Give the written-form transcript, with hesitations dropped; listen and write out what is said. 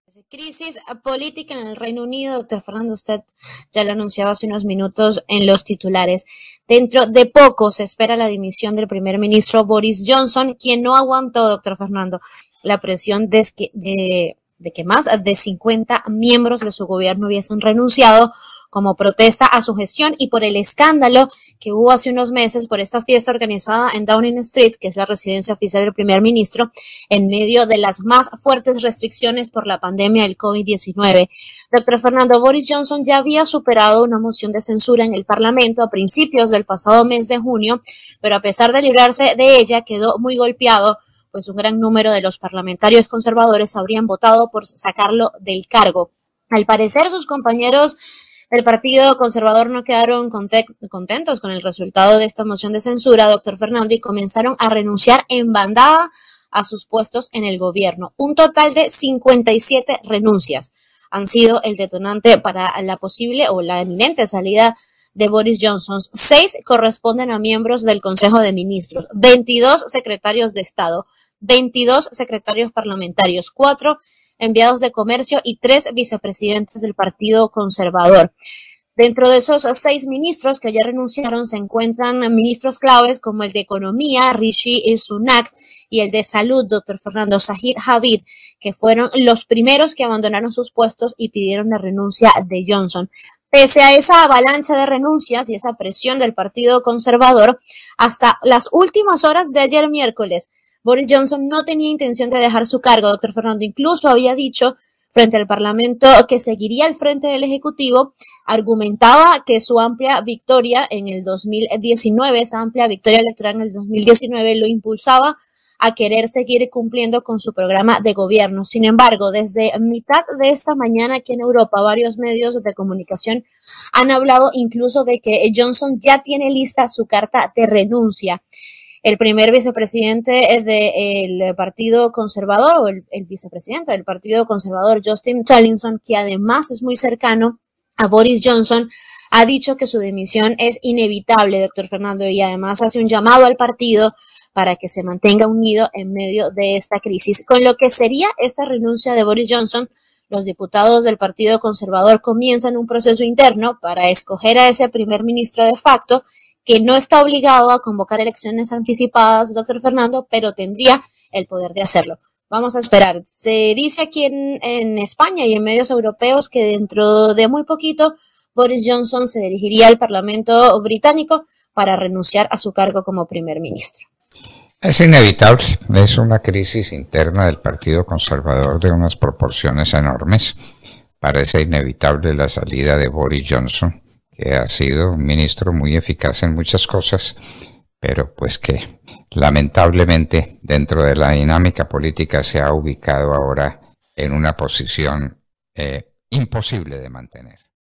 Crisis política en el Reino Unido, doctor Fernando, usted ya lo anunciaba hace unos minutos en los titulares. Dentro de poco se espera la dimisión del primer ministro Boris Johnson, quien no aguantó, doctor Fernando, la presión de que más de 50 miembros de su gobierno hubiesen renunciado como protesta a su gestión y por el escándalo que hubo hace unos meses por esta fiesta organizada en Downing Street, que es la residencia oficial del primer ministro, en medio de las más fuertes restricciones por la pandemia del COVID-19. Doctor Fernando, Boris Johnson ya había superado una moción de censura en el Parlamento a principios del pasado mes de junio, pero a pesar de librarse de ella, quedó muy golpeado, pues un gran número de los parlamentarios conservadores habrían votado por sacarlo del cargo. Al parecer, sus compañeros del Partido Conservador no quedaron contentos con el resultado de esta moción de censura, doctor Fernando, y comenzaron a renunciar en bandada a sus puestos en el gobierno. Un total de 57 renuncias han sido el detonante para la posible o la eminente salida de Boris Johnson. 6 corresponden a miembros del Consejo de Ministros, 22 secretarios de Estado, 22 secretarios parlamentarios, 4 enviados de comercio y 3 vicepresidentes del Partido Conservador. Dentro de esos 6 ministros que ya renunciaron se encuentran ministros claves como el de Economía, Rishi Sunak, y el de Salud, doctor Fernando Sajid Javid, que fueron los primeros que abandonaron sus puestos y pidieron la renuncia de Johnson. Pese a esa avalancha de renuncias y esa presión del Partido Conservador, hasta las últimas horas de ayer miércoles, Boris Johnson no tenía intención de dejar su cargo, doctor Fernando. Incluso había dicho frente al Parlamento que seguiría al frente del Ejecutivo. Argumentaba que su amplia victoria en el 2019, esa amplia victoria electoral en el 2019, lo impulsaba a querer seguir cumpliendo con su programa de gobierno. Sin embargo, desde mitad de esta mañana aquí en Europa, varios medios de comunicación han hablado incluso de que Johnson ya tiene lista su carta de renuncia. El primer vicepresidente del Partido Conservador, o el vicepresidente del Partido Conservador, Justin Tallinson, que además es muy cercano a Boris Johnson, ha dicho que su dimisión es inevitable, doctor Fernando, y además hace un llamado al partido para que se mantenga unido en medio de esta crisis. Con lo que sería esta renuncia de Boris Johnson, los diputados del Partido Conservador comienzan un proceso interno para escoger a ese primer ministro de facto, que no está obligado a convocar elecciones anticipadas, doctor Fernando, pero tendría el poder de hacerlo. Vamos a esperar. Se dice aquí en España y en medios europeos que dentro de muy poquito Boris Johnson se dirigiría al Parlamento británico para renunciar a su cargo como primer ministro. Es inevitable, es una crisis interna del Partido Conservador de unas proporciones enormes. Parece inevitable la salida de Boris Johnson, que ha sido un ministro muy eficaz en muchas cosas, pero pues que lamentablemente dentro de la dinámica política se ha ubicado ahora en una posición imposible de mantener.